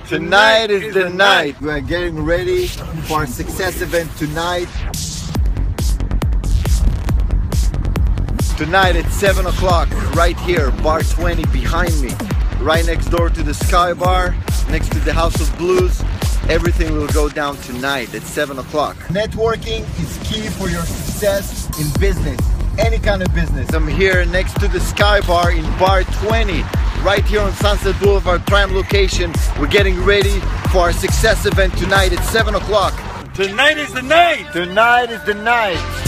Tonight is the night. We're getting ready for our success event tonight. Tonight at 7 o'clock, right here, bar 20 behind me. Right next door to the Sky Bar, next to the House of Blues. Everything will go down tonight at 7 o'clock. Networking is key for your success in business, any kind of business. I'm here next to the Sky Bar in bar 20, right here on Sunset Boulevard, prime location. We're getting ready for our success event tonight at 7 o'clock. Tonight is the night! Tonight is the night!